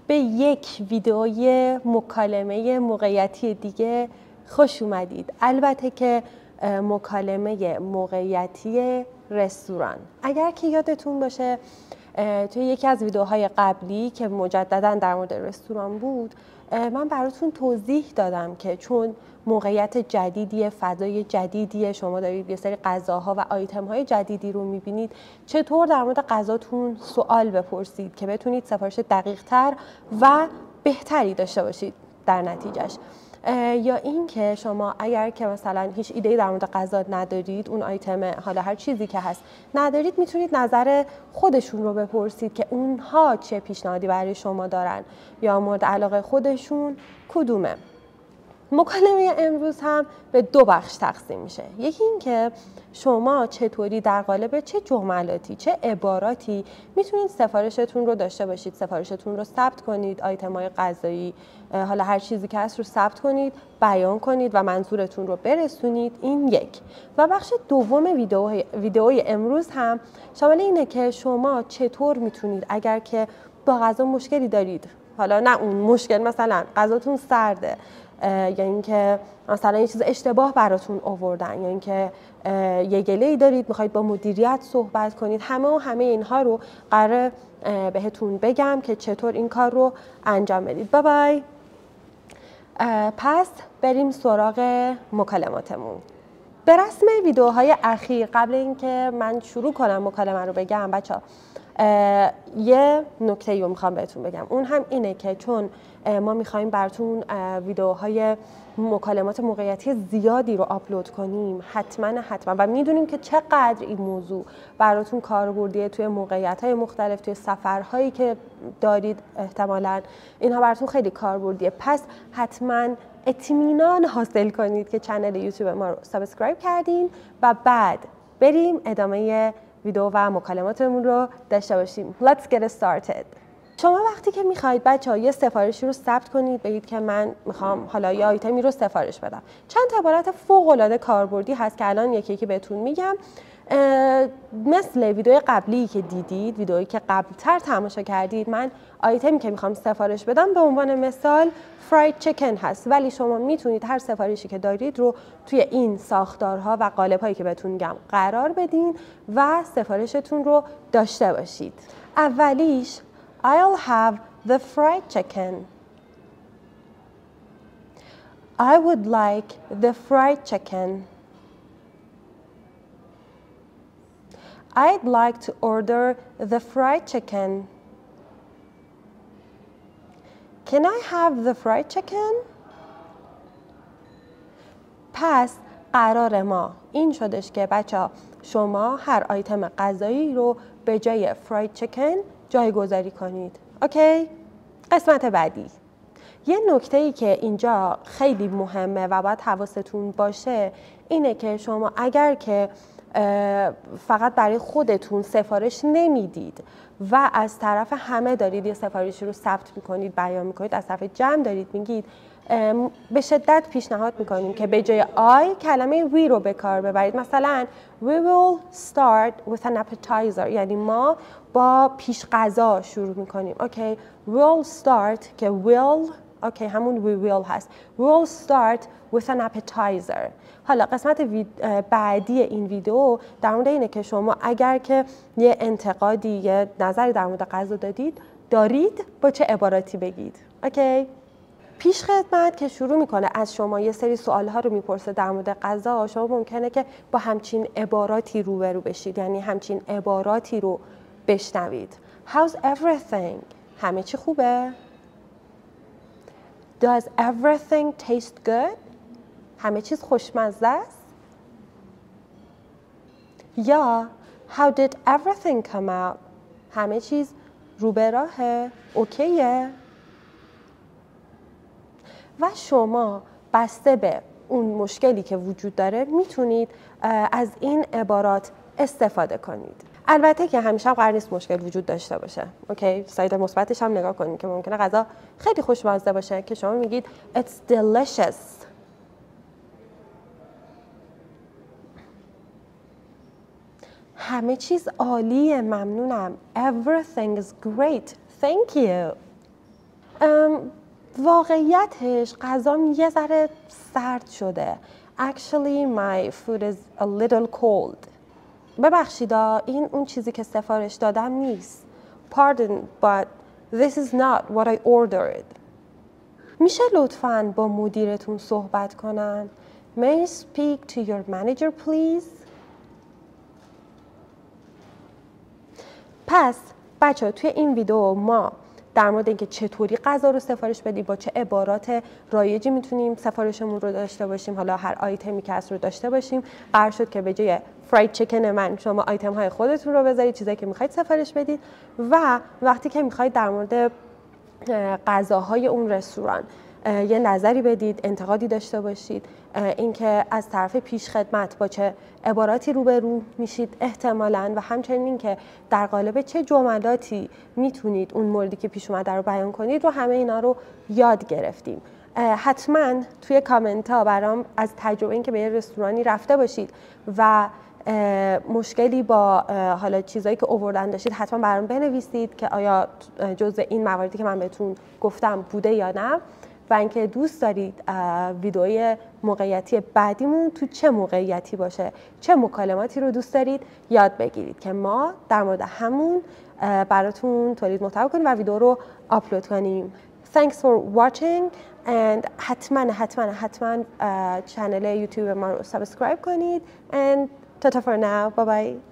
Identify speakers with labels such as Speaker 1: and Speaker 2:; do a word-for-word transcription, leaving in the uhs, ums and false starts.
Speaker 1: به یک ویدئوی مکالمه موقعیتی دیگه خوش اومدید. البته که مکالمه موقعیتی رستوران. اگر که یادتون باشه توی یکی از ویدئوهای قبلی که مجددا در مورد رستوران بود، من براتون توضیح دادم که چون موقعیت جدیدیه، فضای جدیدیه، شما دارید یه سری غذاها و آیتم‌های جدیدی رو می‌بینید، چطور در مورد غذاتون سوال بپرسید که بتونید سفارش دقیق‌تر و بهتری داشته باشید در نتیجهش. یا اینکه شما اگر که مثلا هیچ ایده‌ای در مورد غذا ندارید، اون آیتم حالا هر چیزی که هست ندارید، میتونید نظر خودشون رو بپرسید که اونها چه پیشنهادی برای شما دارن یا مورد علاقه خودشون کدومه. مکالمه امروز هم به دو بخش تقسیم میشه. یکی این که شما چطوری در قالب چه جملاتی، چه عباراتی میتونید سفارشتون رو داشته باشید، سفارشتون رو ثبت کنید، آیتم‌های غذایی، حالا هر چیزی که هست رو ثبت کنید، بیان کنید و منظورتون رو برسونید. این یک. و بخش دوم ویدئوی ویدئوی امروز هم شامل اینه که شما چطور میتونید اگر که با غذا مشکلی دارید، حالا نه اون مشکل مثلا غذاتون سرده، یا اینکه مثلا یه چیز اشتباه براتون آوردن، یا اینکه یه گله‌ای دارید میخواید با مدیریت صحبت کنید، همه و همه اینها رو قراره بهتون بگم که چطور این کار رو انجام بدید. بای بای. پس بریم سراغ مکالماتمون. به رسم ویدیوهای اخیر قبل اینکه من شروع کنم مکالمه رو بگم بچه‌ها، یه نکته رو میخوام بهتون بگم. اون هم اینه که چون ما میخوایم براتون ویدیوهای مکالمات موقعیتی زیادی رو آپلود کنیم، حتما حتما و میدونیم که چقدر این موضوع براتون کاربردیه توی موقعیت‌های مختلف، توی سفرهایی که دارید، احتمالاً اینها براتون خیلی کاربردیه. پس حتما اطمینان حاصل کنید که کانال یوتیوب ما رو سابسکرایب کردین و بعد بریم ادامه ویدیو و مکالماتمون رو داشته باشیم. Let's get started. شما وقتی که میخواید بچه‌ها یه سفارشی رو ثبت کنید، بگید که من میخوام حالا یه آیتمی رو سفارش بدم، چند تا عبارت فوق‌العاده کاربردی هست که الان یکی یکی بهتون میگم. مثل ویدیو قبلی که دیدید، ویدیویی که قبلتر تماشا کردید، من آیتمی که میخوام سفارش بدم به عنوان مثال فراید چیکن هست، ولی شما میتونید هر سفارشی که دارید رو توی این ساختارها و قالب‌هایی که بهتون میگم قرار بدین و سفارشتون رو داشته باشید. اولیش I'll have the fried chicken. I would like the fried chicken. I'd like to order the fried chicken. Can I have the fried chicken? پس قرار ما این شدش که بچه شما هر آیتم غذایی رو به جای فراید چیکن جایگذاری کنید. اوکی؟ قسمت بعدی. یه نکته‌ای که اینجا خیلی مهمه و باید حواستون باشه اینه که شما اگر که فقط برای خودتون سفارش نمیدید و از طرف همه دارید یه سفارشی رو ثبت میکنید، بیان میکنید، از طرف جمع دارید میگید، به شدت پیشنهاد میکنیم که به جای آی کلمه وی رو به کار ببرید. مثلا we will start with an appetizer، یعنی ما با پیش غذا شروع میکنیم. اوکی، we'll start که will اوکی همون we will هست. we'll start with an appetizer. حالا قسمت بعدی این ویدیو در مورد اینه که شما اگر که یه انتقادی، یه نظری در مورد غذا دادید دارید با چه عباراتی بگید. اوکی؟ پیش خدمت که شروع میکنه از شما یه سری سوالها رو میپرسه در مورد غذا، شما ممکنه که با همچین عباراتی روبرو بشید، یعنی همچین عباراتی رو بشنوید. How's everything؟ همه چی خوبه؟ Does everything taste good؟ همه چیز خوشمزه است؟ یا How did everything come out؟ همه چیز رو به راهه؟ اوکیه؟ و شما بسته به اون مشکلی که وجود داره میتونید از این عبارات استفاده کنید. البته که همیشه هم قرار نیست مشکل وجود داشته باشه. اوکی، ساید مثبتش هم نگاه کنید که ممکنه غذا خیلی خوشمزه باشه که شما میگید It's delicious. همه چیز عالیه، ممنونم. Everything is great. Thank you. واقعیتش غذام یه ذره سرد شده. Actually my food is a little cold. ببخشیدا این اون چیزی که سفارش دادم نیست. Pardon but this is not what I ordered. میشه لطفاً با مدیرتون صحبت کنن؟ May I speak to your manager please? پس بچه توی این ویدیو ما در مورد اینکه چطوری غذا رو سفارش بدیم، با چه عبارات رایجی میتونیم سفارشمون رو داشته باشیم، حالا هر آیتمی که هست رو داشته باشیم. قرار شد که به جای فراید چیکن من شما آیتم های خودتون رو بذارید، چیزایی که میخواید سفارش بدید، و وقتی که میخواید در مورد غذاهای اون رستوران یه نظری بدید، انتقادی داشته باشید، اینکه از طرف پیش خدمت با چه عباراتی روبرو میشید احتمالاً، و همچنین اینکه در قالب چه جملاتی میتونید اون موردی که پیش اومده رو بیان کنید، و همه اینا رو یاد گرفتیم. حتما توی کامنت ها برام از تجربه اینکه به یه رستورانی رفته باشید و مشکلی با حالا چیزایی که آوردن داشتید حتما برام بنویسید که آیا جزء این مواردی که من بهتون گفتم بوده یا نه، و اینکه دوست دارید ویدئوی موقعیتی بعدیمون تو چه موقعیتی باشه، چه مکالماتی رو دوست دارید یاد بگیرید که ما در مورد همون براتون تولید محتوا کنیم و ویدیو رو آپلود کنیم. Thanks for watching and حتما حتما حتما چنل یوتیوب ما رو سابسکرایب کنید and ta-ta for now. Bye bye.